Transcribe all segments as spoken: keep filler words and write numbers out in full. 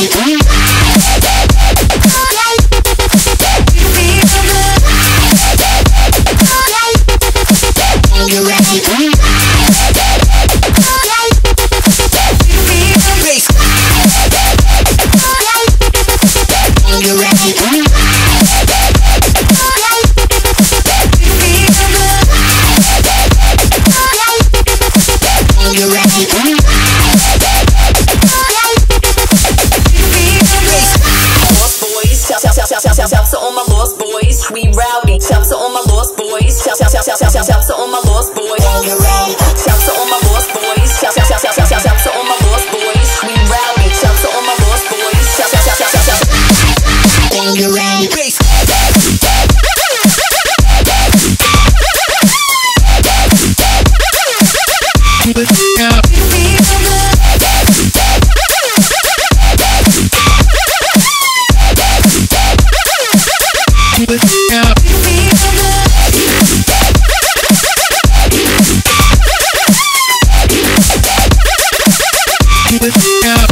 Shouts to all my lost boys, we rowdy. Shouts to all my lost boys. Shouts to all my lost boys. Shouts to all my lost boys. Shouts to all my lost boys, we rowdy. Shouts to all my lost boys. Keep it up. Keep it up. Keep it up.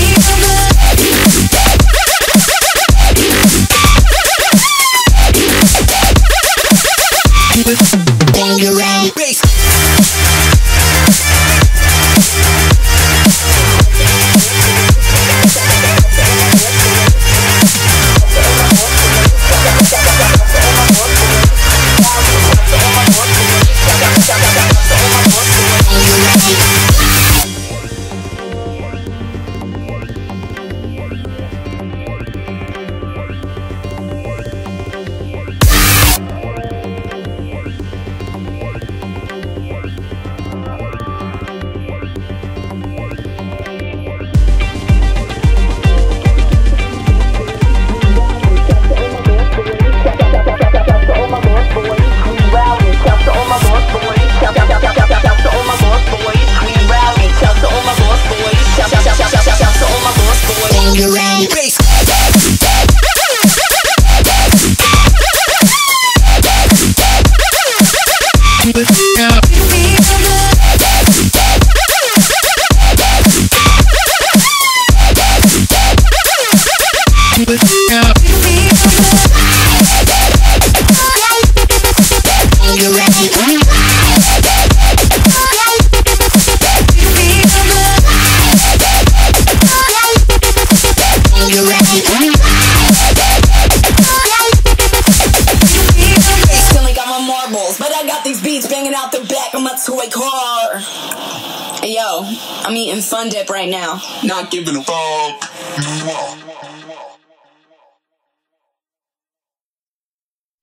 Keep it Bagarang. Bass. Keep it up. Keep it up. But I got these beats banging out the back of my toy car. Hey yo, I'm eating Fun Dip right now. Not giving a fuck.